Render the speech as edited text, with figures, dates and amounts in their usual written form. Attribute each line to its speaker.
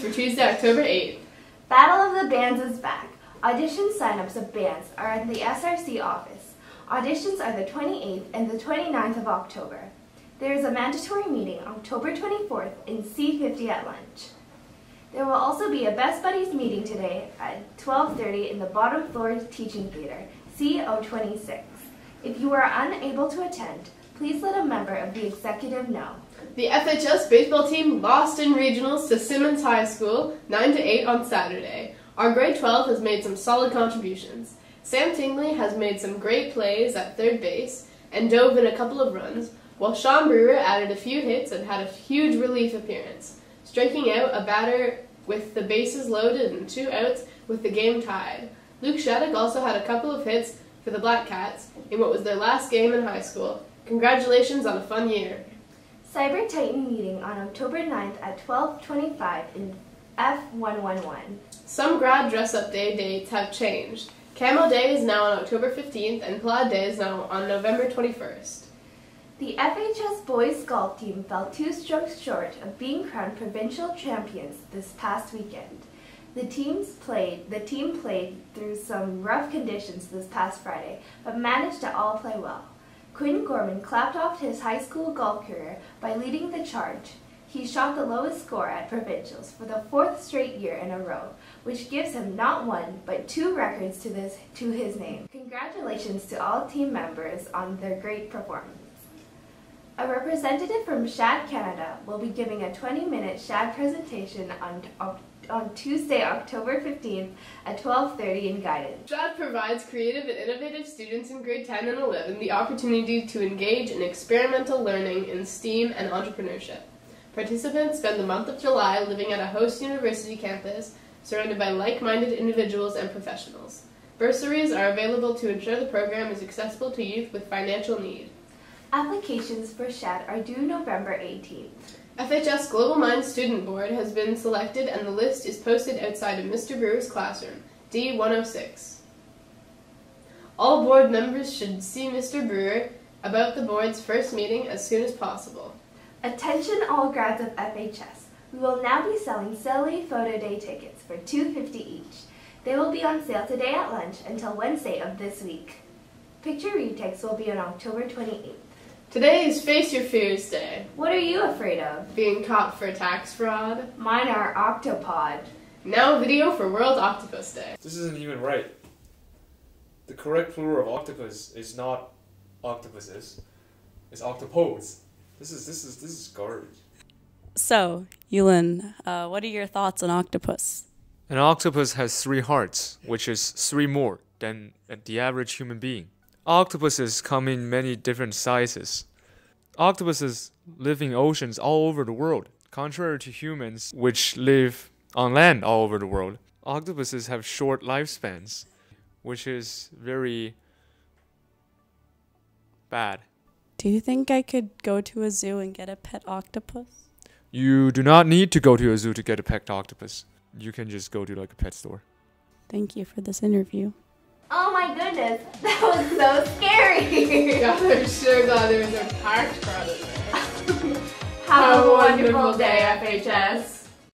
Speaker 1: for Tuesday, October 8th.
Speaker 2: Battle of the Bands is back. Audition sign-ups of bands are at the SRC office. Auditions are the 28th and the 29th of October. There is a mandatory meeting October 24th in C50 at lunch. There will also be a Best Buddies meeting today at 12:30 in the bottom floor teaching theater, CO26. If you are unable to attend, please let a member of the executive know.
Speaker 1: The FHS baseball team lost in regionals to Simmons High School 9-8 on Saturday. Our grade 12 has made some solid contributions. Sam Tingley has made some great plays at third base and dove in a couple of runs, while Sean Brewer added a few hits and had a huge relief appearance, striking out a batter with the bases loaded and 2 outs with the game tied. Luke Shattuck also had a couple of hits for the Black Cats in what was their last game in high school. Congratulations on a fun year.
Speaker 2: Cyber Titan meeting on October 9th at 12:25 in F111.
Speaker 1: Some grad dress-up day dates have changed. Camo Day is now on October 15th and Plaid Day is now on November 21st.
Speaker 2: The FHS boys golf team fell 2 strokes short of being crowned provincial champions this past weekend. The team played through some rough conditions this past Friday, but managed to all play well. Quinn Gorman clapped off his high school golf career by leading the charge. He shot the lowest score at provincials for the 4th straight year in a row, which gives him not 1 but 2 records to his name. Congratulations to all team members on their great performance. A representative from SHAD Canada will be giving a 20-minute SHAD presentation on Tuesday, October 15th at 12:30 in Guidance.
Speaker 1: SHAD provides creative and innovative students in grade 10 and 11 the opportunity to engage in experimental learning in STEAM and entrepreneurship. Participants spend the month of July living at a host university campus surrounded by like-minded individuals and professionals. Bursaries are available to ensure the program is accessible to youth with financial need.
Speaker 2: Applications for SHAD are due November 18th.
Speaker 1: FHS Global Minds Student Board has been selected and the list is posted outside of Mr. Brewer's classroom, D106. All board members should see Mr. Brewer about the board's first meeting as soon as possible.
Speaker 2: Attention all grads of FHS. We will now be selling Silly Photo Day tickets for $2.50 each. They will be on sale today at lunch until Wednesday of this week. Picture retakes will be on October 28th.
Speaker 1: Today is Face Your Fears Day.
Speaker 2: What are you afraid of?
Speaker 1: Being caught for tax fraud.
Speaker 2: Mine are Octopod.
Speaker 1: Now a video for World Octopus Day.
Speaker 3: This isn't even right. The correct plural of octopus is not octopuses. It's octopodes. This is garbage.
Speaker 4: So, Yulin, what are your thoughts on octopus?
Speaker 3: An octopus has 3 hearts, which is 3 more than the average human being. Octopuses come in many different sizes. Octopuses live in oceans all over the world, contrary to humans, which live on land all over the world. Octopuses have short lifespans, which is very bad.
Speaker 4: Do you think I could go to a zoo and get a pet octopus?
Speaker 3: You do not need to go to a zoo to get a pet octopus. You can just go to like a pet store.
Speaker 4: Thank you for this interview.
Speaker 2: Oh my goodness, that was so scary!
Speaker 1: God, I'm so glad there was no parked crowd in there.
Speaker 2: Have a wonderful day, FHS.